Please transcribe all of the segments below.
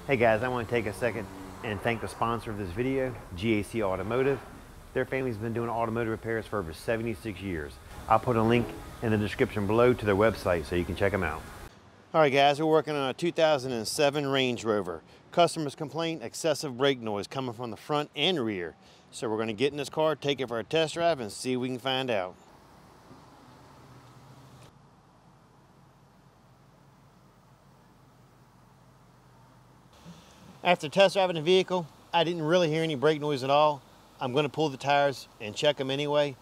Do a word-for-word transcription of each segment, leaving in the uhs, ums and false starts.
Hey guys, I want to take a second and thank the sponsor of this video, G A C Automotive. Their family's been doing automotive repairs for over seventy-six years. I'll put a link in the description below to their website so you can check them out. All right guys, we're working on a two thousand seven Range Rover. Customers complain excessive brake noise coming from the front and rear. So we're going to get in this car, take it for a test drive, and see if we can find out. After test driving the vehicle, I didn't really hear any brake noise at all. I'm going to pull the tires and check them anyway.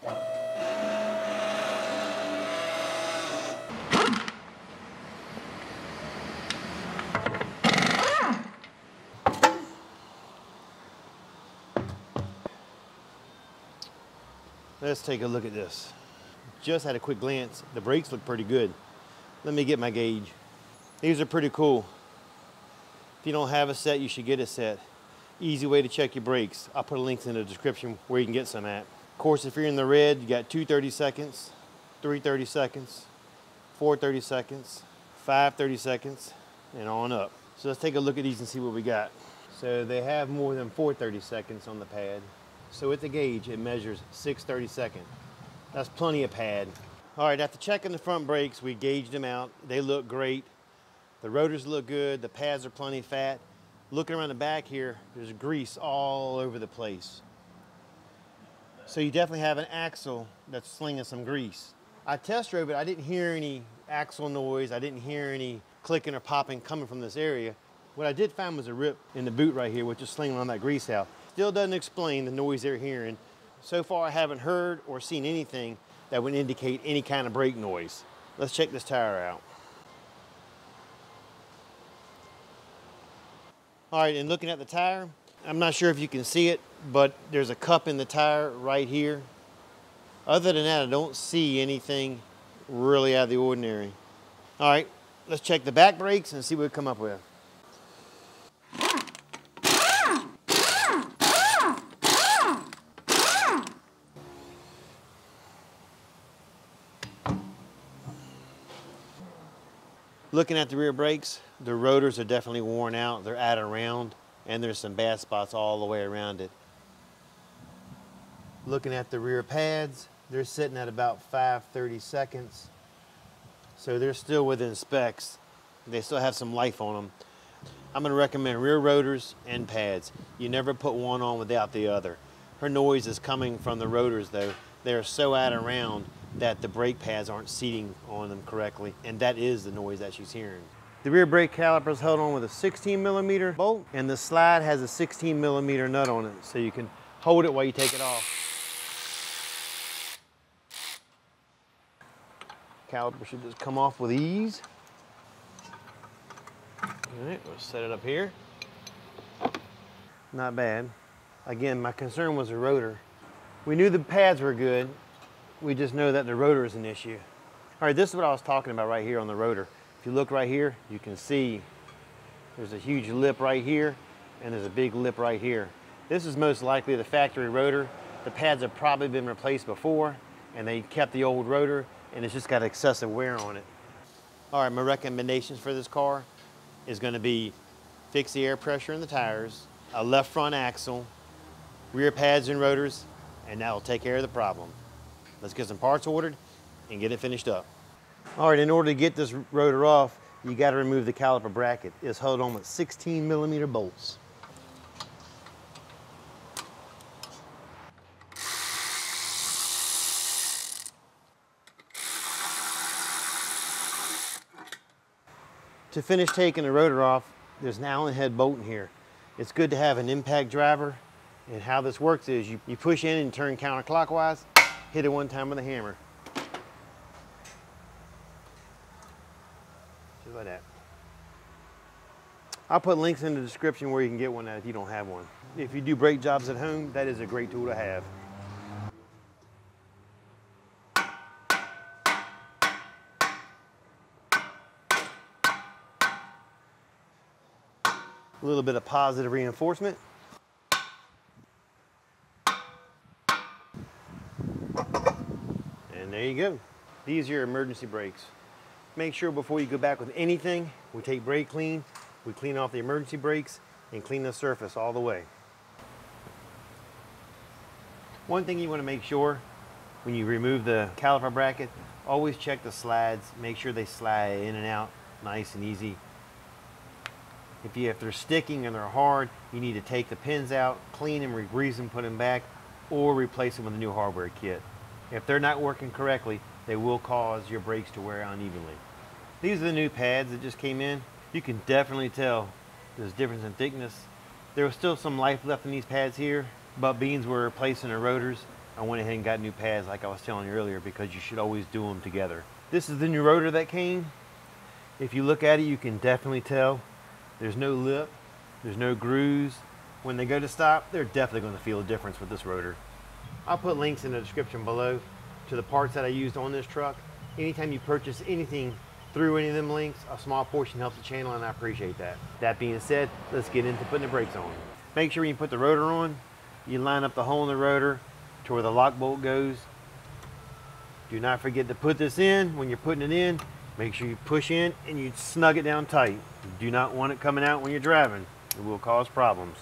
Let's take a look at this. Just had a quick glance. The brakes look pretty good. Let me get my gauge. These are pretty cool. If you don't have a set, you should get a set. Easy way to check your brakes. I'll put links in the description where you can get some at. Of course, if you're in the red, you got two thirty seconds, three thirty seconds, four thirty seconds, five thirty seconds, and on up. So let's take a look at these and see what we got. So they have more than four thirty seconds on the pad. So with the gauge, it measures six thirty seconds. That's plenty of pad. All right, after checking the front brakes, we gauged them out. They look great. The rotors look good. The pads are plenty fat. Looking around the back here, there's grease all over the place. So you definitely have an axle that's slinging some grease. I test drove it. I didn't hear any axle noise. I didn't hear any clicking or popping coming from this area. What I did find was a rip in the boot right here, which is slinging on that grease out. Still doesn't explain the noise they're hearing. So far, I haven't heard or seen anything that would indicate any kind of brake noise. Let's check this tire out. All right, and looking at the tire, I'm not sure if you can see it, but there's a cup in the tire right here. Other than that, I don't see anything really out of the ordinary. All right, let's check the back brakes and see what we come up with. Looking at the rear brakes, the rotors are definitely worn out. They're out of round, and there's some bad spots all the way around it. Looking at the rear pads, they're sitting at about five thirty seconds. So they're still within specs. They still have some life on them. I'm gonna recommend rear rotors and pads. You never put one on without the other. Her noise is coming from the rotors though. They're so out of round that the brake pads aren't seating on them correctly, and that is the noise that she's hearing. The rear brake caliper is held on with a sixteen millimeter bolt, and the slide has a sixteen millimeter nut on it, so you can hold it while you take it off. Caliper should just come off with ease. All right, we'll set it up here. Not bad. Again, my concern was the rotor. We knew the pads were good. We just know that the rotor is an issue. All right, this is what I was talking about right here on the rotor. If you look right here, you can see there's a huge lip right here, and there's a big lip right here. This is most likely the factory rotor. The pads have probably been replaced before, and they kept the old rotor, and it's just got excessive wear on it. All right, my recommendations for this car is gonna be fix the air pressure in the tires, a left front axle, rear pads and rotors, and that'll take care of the problem. Let's get some parts ordered and get it finished up. All right, in order to get this rotor off, you got to remove the caliper bracket. It's held on with sixteen millimeter bolts. To finish taking the rotor off, there's an Allen head bolt in here. It's good to have an impact driver, and how this works is you, you push in and turn counterclockwise, hit it one time with a hammer. Just like that. I'll put links in the description where you can get one if you don't have one. If you do brake jobs at home, that is a great tool to have. A little bit of positive reinforcement. And there you go. These are your emergency brakes. Make sure before you go back with anything, we take brake clean We clean off the emergency brakes and clean the surface all the way. One thing you want to make sure when you remove the caliper bracket, always check the slides, make sure they slide in and out nice and easy. If, you, if they're sticking and they're hard, you need to take the pins out, clean them, re-grease them, put them back, or replace them with a new hardware kit. If they're not working correctly, they will cause your brakes to wear unevenly. These are the new pads that just came in. You can definitely tell there's a difference in thickness. There was still some life left in these pads here, but beans were replacing the rotors. I went ahead and got new pads like I was telling you earlier, because you should always do them together. This is the new rotor that came. If you look at it, you can definitely tell there's no lip, there's no grooves. When they go to stop, they're definitely going to feel a difference with this rotor. I'll put links in the description below to the parts that I used on this truck. Anytime you purchase anything through any of them links, a small portion helps the channel, and I appreciate that. That being said, let's get into putting the brakes on. Make sure when you put the rotor on, you line up the hole in the rotor to where the lock bolt goes. Do not forget to put this in. When you're putting it in, make sure you push in and you snug it down tight. You do not want it coming out when you're driving. It will cause problems.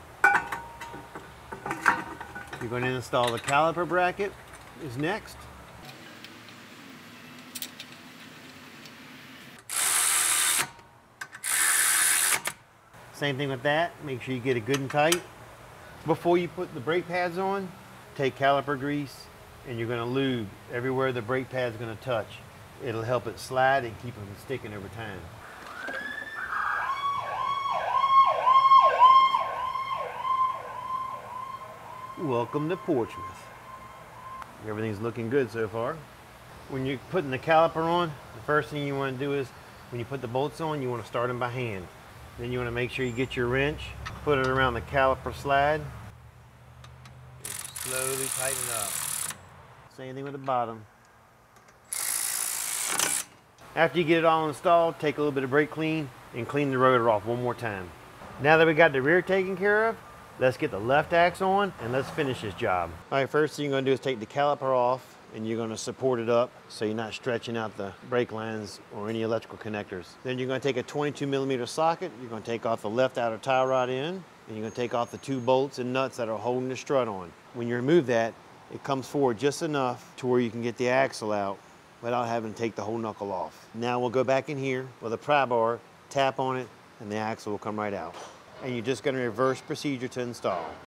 You're going to install the caliper bracket is next. Same thing with that. Make sure you get it good and tight. Before you put the brake pads on, take caliper grease and you're going to lube everywhere the brake pad's going to touch. It'll help it slide and keep them sticking over time. Welcome to Portsmouth. Everything's looking good so far. When you're putting the caliper on, the first thing you want to do is, when you put the bolts on, you want to start them by hand. Then you want to make sure you get your wrench, put it around the caliper slide, and slowly tighten it up. Same thing with the bottom. After you get it all installed, take a little bit of brake clean and clean the rotor off one more time. Now that we got the rear taken care of, let's get the left axe on and let's finish this job. All right, first thing you're going to do is take the caliper off and you're going to support it up so you're not stretching out the brake lines or any electrical connectors. Then you're going to take a twenty-two millimeter socket, you're going to take off the left outer tie rod end, and you're going to take off the two bolts and nuts that are holding the strut on. When you remove that, it comes forward just enough to where you can get the axle out without having to take the whole knuckle off. Now we'll go back in here with a pry bar, tap on it, and the axle will come right out. And you're just going to reverse procedure to install.